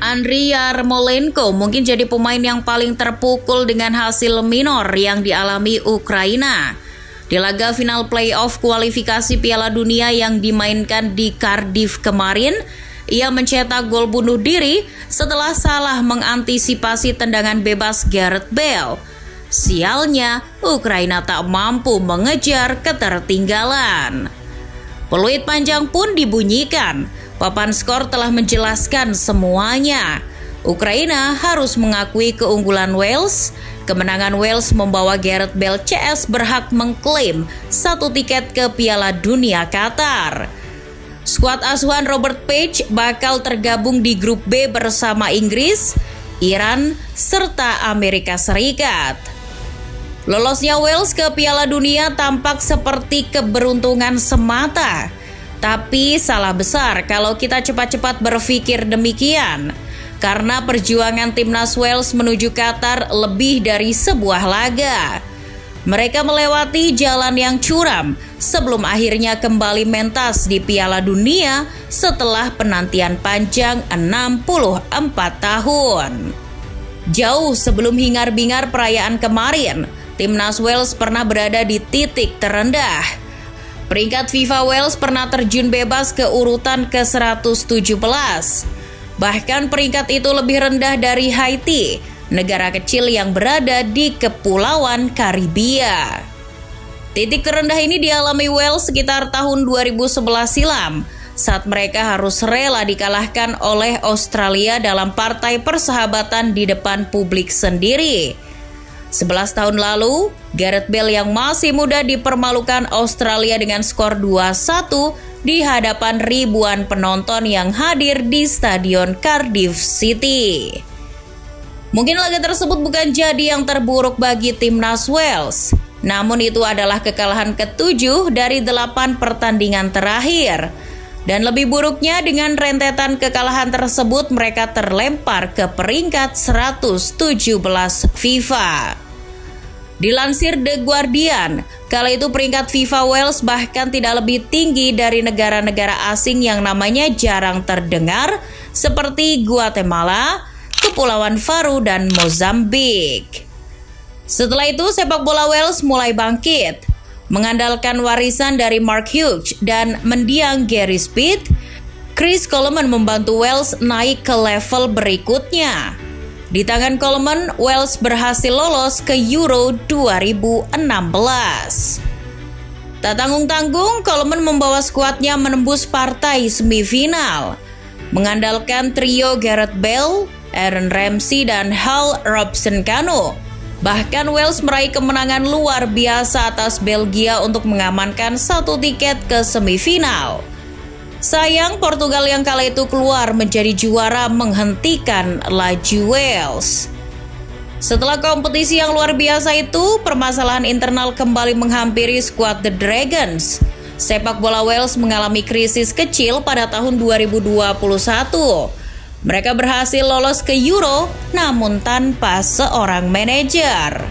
Andriy Yarmolenko mungkin jadi pemain yang paling terpukul dengan hasil minor yang dialami Ukraina. Di laga final playoff kualifikasi Piala Dunia yang dimainkan di Cardiff kemarin, ia mencetak gol bunuh diri setelah salah mengantisipasi tendangan bebas Gareth Bale. Sialnya, Ukraina tak mampu mengejar ketertinggalan. Peluit panjang pun dibunyikan. Papan skor telah menjelaskan semuanya. Ukraina harus mengakui keunggulan Wales. Kemenangan Wales membawa Gareth Bale CS berhak mengklaim 1 tiket ke Piala Dunia Qatar. Skuad asuhan Robert Page bakal tergabung di grup B bersama Inggris, Iran, serta Amerika Serikat. Lolosnya Wales ke Piala Dunia tampak seperti keberuntungan semata. Tapi salah besar kalau kita cepat-cepat berpikir demikian. Karena perjuangan timnas Wales menuju Qatar lebih dari sebuah laga. Mereka melewati jalan yang curam sebelum akhirnya kembali mentas di Piala Dunia setelah penantian panjang 64 tahun. Jauh sebelum hingar-bingar perayaan kemarin, timnas Wales pernah berada di titik terendah. Peringkat FIFA Wales pernah terjun bebas ke urutan ke-117. Bahkan peringkat itu lebih rendah dari Haiti, negara kecil yang berada di Kepulauan Karibia. Titik terendah ini dialami Wales sekitar tahun 2011 silam, saat mereka harus rela dikalahkan oleh Australia dalam partai persahabatan di depan publik sendiri. 11 tahun lalu, Gareth Bale yang masih muda dipermalukan Australia dengan skor 2-1 di hadapan ribuan penonton yang hadir di Stadion Cardiff City. Mungkin laga tersebut bukan jadi yang terburuk bagi timnas Wales, namun itu adalah kekalahan ke-7 dari 8 pertandingan terakhir. Dan lebih buruknya, dengan rentetan kekalahan tersebut mereka terlempar ke peringkat 117 FIFA. Dilansir The Guardian, kala itu peringkat FIFA Wales bahkan tidak lebih tinggi dari negara-negara asing yang namanya jarang terdengar seperti Guatemala, Kepulauan Faroe, dan Mozambik. Setelah itu sepak bola Wales mulai bangkit. Mengandalkan warisan dari Mark Hughes dan mendiang Gary Speed, Chris Coleman membantu Wales naik ke level berikutnya. Di tangan Coleman, Wales berhasil lolos ke Euro 2016. Tak tanggung-tanggung, Coleman membawa skuadnya menembus partai semifinal. Mengandalkan trio Gareth Bale, Aaron Ramsey, dan Hal Robson-Kanu. Bahkan Wales meraih kemenangan luar biasa atas Belgia untuk mengamankan 1 tiket ke semifinal. Sayang, Portugal yang kala itu keluar menjadi juara menghentikan laju Wales. Setelah kompetisi yang luar biasa itu, permasalahan internal kembali menghampiri skuad The Dragons. Sepak bola Wales mengalami krisis kecil pada tahun 2021. Mereka berhasil lolos ke Euro, namun tanpa seorang manajer.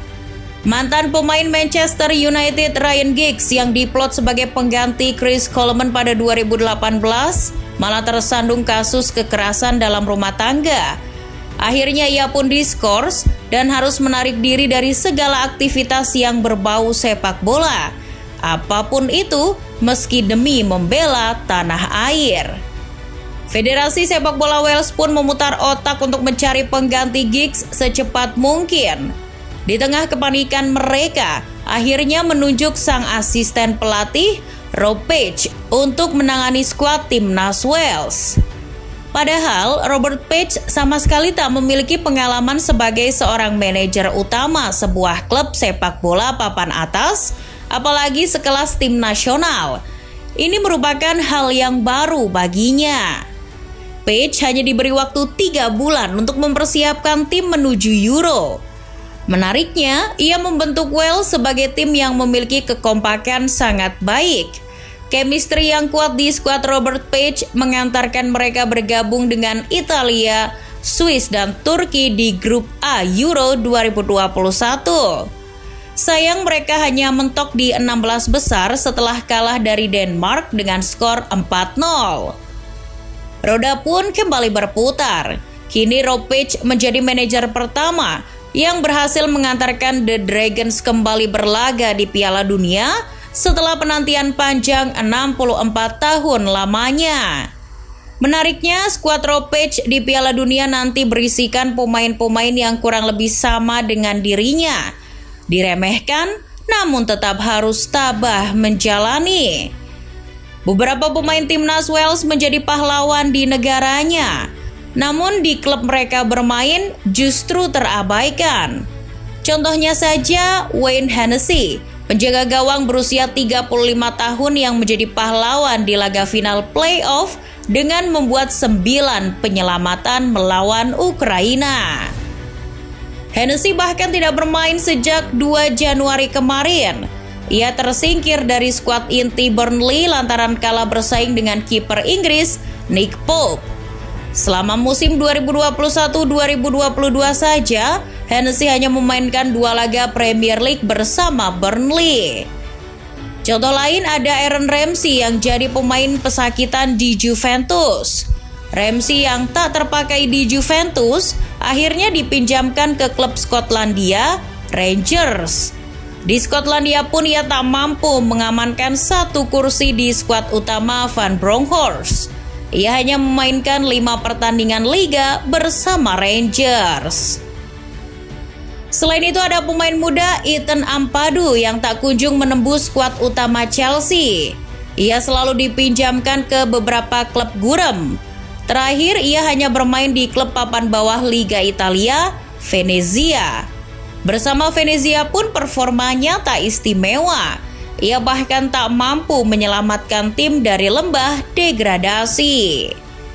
Mantan pemain Manchester United Ryan Giggs yang diplot sebagai pengganti Chris Coleman pada 2018 malah tersandung kasus kekerasan dalam rumah tangga. Akhirnya ia pun diskors dan harus menarik diri dari segala aktivitas yang berbau sepak bola. Apapun itu, meski demi membela tanah air. Federasi sepak bola Wales pun memutar otak untuk mencari pengganti Giggs secepat mungkin. Di tengah kepanikan mereka, akhirnya menunjuk sang asisten pelatih, Rob Page, untuk menangani skuad timnas Wales. Padahal Robert Page sama sekali tak memiliki pengalaman sebagai seorang manajer utama sebuah klub sepak bola papan atas, apalagi sekelas tim nasional. Ini merupakan hal yang baru baginya. Page hanya diberi waktu 3 bulan untuk mempersiapkan tim menuju Euro. Menariknya, ia membentuk Wales sebagai tim yang memiliki kekompakan sangat baik. Chemistry yang kuat di skuad Robert Page mengantarkan mereka bergabung dengan Italia, Swiss, dan Turki di grup A Euro 2021. Sayang mereka hanya mentok di 16 besar setelah kalah dari Denmark dengan skor 4-0. Roda pun kembali berputar. Kini Ropic menjadi manajer pertama yang berhasil mengantarkan The Dragons kembali berlaga di Piala Dunia setelah penantian panjang 64 tahun lamanya. Menariknya, skuad Ropic di Piala Dunia nanti berisikan pemain-pemain yang kurang lebih sama dengan dirinya. Diremehkan, namun tetap harus tabah menjalani. Beberapa pemain timnas Wales menjadi pahlawan di negaranya. Namun di klub mereka bermain justru terabaikan. Contohnya saja Wayne Hennessy, penjaga gawang berusia 35 tahun yang menjadi pahlawan di laga final playoff dengan membuat 9 penyelamatan melawan Ukraina. Hennessy bahkan tidak bermain sejak 2 Januari kemarin. Ia tersingkir dari skuad inti Burnley lantaran kalah bersaing dengan kiper Inggris Nick Pope. Selama musim 2021-2022 saja, Hennessy hanya memainkan 2 laga Premier League bersama Burnley. Contoh lain ada Aaron Ramsey yang jadi pemain pesakitan di Juventus. Ramsey yang tak terpakai di Juventus akhirnya dipinjamkan ke klub Skotlandia, Rangers. Di Skotlandia pun ia tak mampu mengamankan 1 kursi di skuad utama Van Bronckhorst. Ia hanya memainkan 5 pertandingan liga bersama Rangers. Selain itu ada pemain muda Ethan Ampadu yang tak kunjung menembus skuad utama Chelsea. Ia selalu dipinjamkan ke beberapa klub gurem. Terakhir ia hanya bermain di klub papan bawah Liga Italia, Venezia. Bersama Venezia pun performanya tak istimewa. Ia bahkan tak mampu menyelamatkan tim dari lembah degradasi.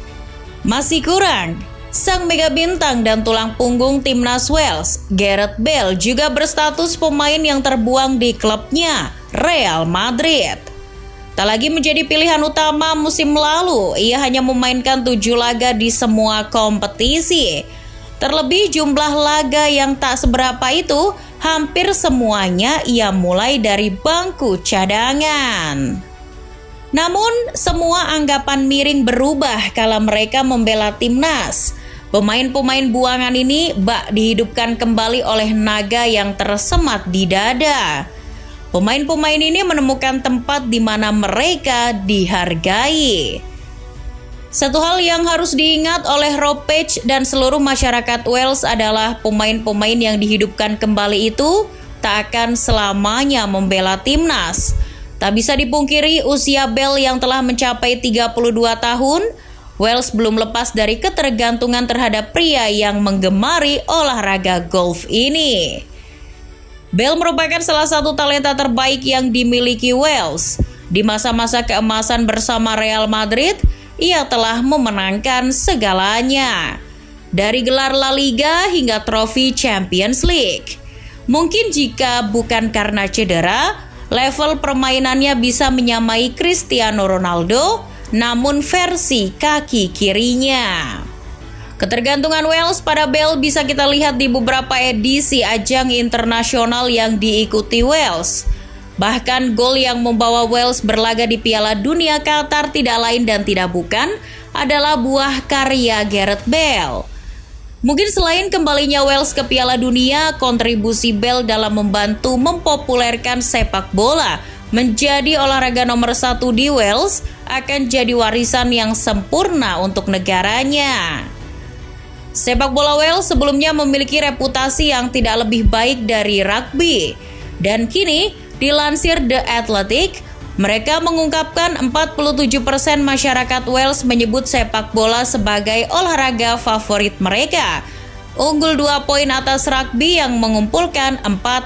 Masih kurang, sang mega bintang dan tulang punggung timnas Wales, Gareth Bale juga berstatus pemain yang terbuang di klubnya, Real Madrid. Tak lagi menjadi pilihan utama musim lalu, ia hanya memainkan 7 laga di semua kompetisi. Terlebih jumlah laga yang tak seberapa itu, hampir semuanya ia mulai dari bangku cadangan. Namun, semua anggapan miring berubah kala mereka membela timnas. Pemain-pemain buangan ini bak dihidupkan kembali oleh naga yang tersemat di dada. Pemain-pemain ini menemukan tempat di mana mereka dihargai. Satu hal yang harus diingat oleh Ropic dan seluruh masyarakat Wales adalah pemain-pemain yang dihidupkan kembali itu tak akan selamanya membela timnas. Tak bisa dipungkiri usia Bale yang telah mencapai 32 tahun, Wales belum lepas dari ketergantungan terhadap pria yang menggemari olahraga golf ini. Bale merupakan salah satu talenta terbaik yang dimiliki Wales. Di masa-masa keemasan bersama Real Madrid, ia telah memenangkan segalanya, dari gelar La Liga hingga trofi Champions League. Mungkin jika bukan karena cedera, level permainannya bisa menyamai Cristiano Ronaldo, namun versi kaki kirinya. Ketergantungan Wales pada Bale bisa kita lihat di beberapa edisi ajang internasional yang diikuti Wales. Bahkan gol yang membawa Wales berlaga di Piala Dunia Qatar tidak lain dan tidak bukan adalah buah karya Gareth Bale. Mungkin selain kembalinya Wales ke Piala Dunia, kontribusi Bale dalam membantu mempopulerkan sepak bola menjadi olahraga nomor 1 di Wales akan jadi warisan yang sempurna untuk negaranya. Sepak bola Wales sebelumnya memiliki reputasi yang tidak lebih baik dari rugby, dan kini dilansir The Athletic, mereka mengungkapkan 47% masyarakat Wales menyebut sepak bola sebagai olahraga favorit mereka, unggul 2 poin atas rugby yang mengumpulkan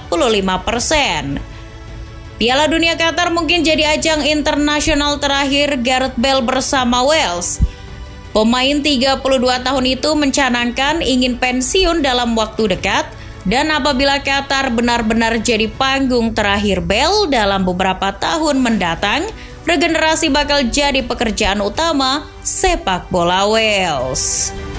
45%. Piala Dunia Qatar mungkin jadi ajang internasional terakhir Gareth Bale bersama Wales. Pemain 32 tahun itu mencanangkan ingin pensiun dalam waktu dekat. Dan apabila Qatar benar-benar jadi panggung terakhir Bale dalam beberapa tahun mendatang, regenerasi bakal jadi pekerjaan utama sepak bola Wales.